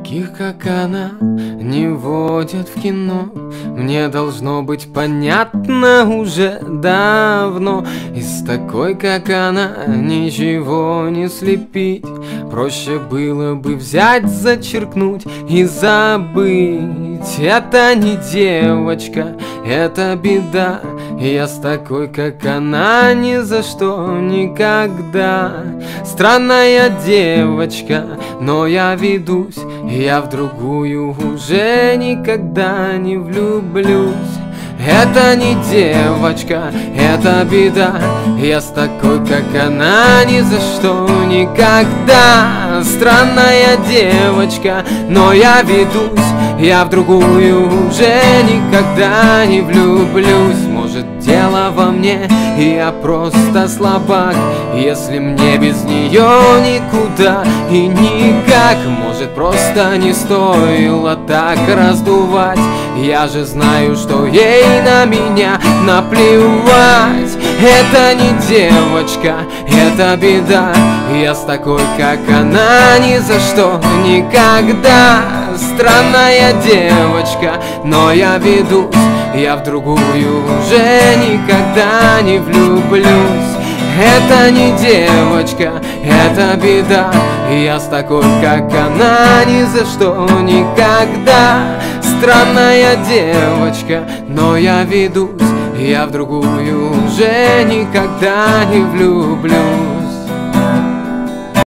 Таких, как она, не водят в кино. Мне должно быть понятно уже давно. Из такой, как она, ничего не слепить. Проще было бы взять, зачеркнуть и забыть. Это не девочка, это беда. Я с такой, как она, ни за что никогда. Странная девочка, но я ведусь. Я в другую уже никогда не влюблюсь. Это не девочка, это беда. Я с такой, как она, ни за что никогда. Странная девочка, но я ведусь. Я в другую уже никогда не влюблюсь. Может, дело во мне, и я просто слабак. Если мне без нее никуда и никак. Может, просто не стоило так раздувать. Я же знаю, что ей на меня наплевать. Это не девочка, это беда. Я с такой, как она, ни за что никогда. Странная девочка, но я ведусь. Я в другую уже никогда не влюблюсь. Это не девочка, это беда. Я с такой, как она, ни за что никогда. Странная девочка, но я ведусь. Я в другую уже никогда не влюблюсь.